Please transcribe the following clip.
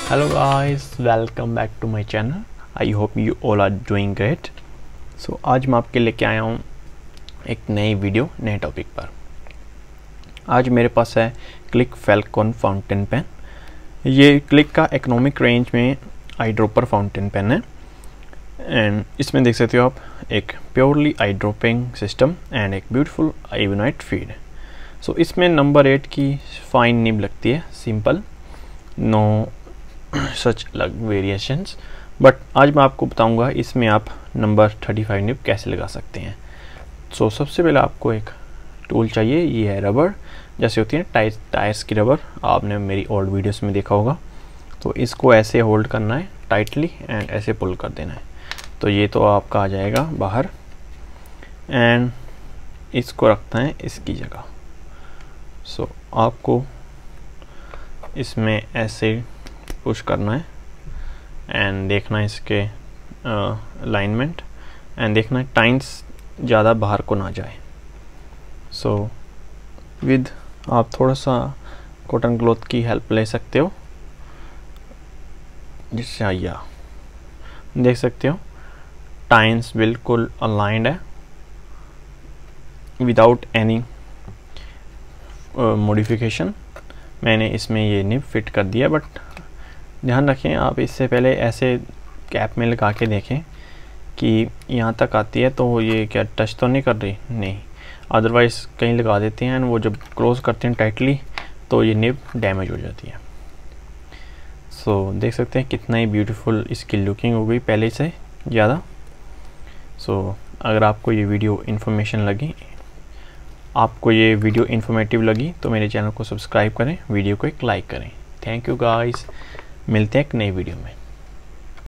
Hello guys, welcome back to my channel. I hope you all are doing great. So आज मैं आपके लेके आया हूँ एक नई वीडियो नए टॉपिक पर। आज मेरे पास है क्लिक फैल्कन फाउंटेन पेन। ये क्लिक का इकोनॉमिक रेंज में आई ड्रॉपर फाउंटेन पेन है एंड इसमें देख सकते हो आप एक purely eye dropping system and एक ब्यूटीफुल आइवोनाइट फीड। सो इसमें नंबर 8 की फाइन निब लगती है, सिंपल, नो सच अलग वेरिएशंस। बट आज मैं आपको बताऊंगा इसमें आप नंबर 35 निब कैसे लगा सकते हैं। सो सबसे पहले आपको एक टूल चाहिए, ये है रबर, जैसे होती है टायर्स की रबर, आपने मेरी ओल्ड वीडियोस में देखा होगा। तो इसको ऐसे होल्ड करना है टाइटली एंड ऐसे पुल कर देना है, तो ये तो आपका आ जाएगा बाहर एंड इसको रखना है इसकी जगह। सो आपको इसमें ऐसे पुश करना है एंड देखना है इसके अलाइनमेंट एंड देखना है टाइन्स ज़्यादा बाहर को ना जाए। सो विद आप थोड़ा सा कॉटन क्लॉथ की हेल्प ले सकते हो, जिससे या देख सकते हो टाइन्स बिल्कुल अलाइंड है विदाउट एनी मॉडिफिकेशन। मैंने इसमें ये निब फिट कर दिया, बट ध्यान रखें आप इससे पहले ऐसे कैप में लगा के देखें कि यहाँ तक आती है, तो ये क्या टच तो नहीं कर रही, नहीं, अदरवाइज़ कहीं लगा देते हैं वो जब क्लोज करते हैं टाइटली तो ये निब डैमेज हो जाती है। सो देख सकते हैं कितना ही ब्यूटीफुल इसकी लुकिंग हो गई पहले से ज़्यादा। सो अगर आपको ये वीडियो इन्फॉर्मेटिव लगी तो मेरे चैनल को सब्सक्राइब करें, वीडियो को एक लाइक करें। थैंक यू गाइस, मिलते हैं एक नई वीडियो में।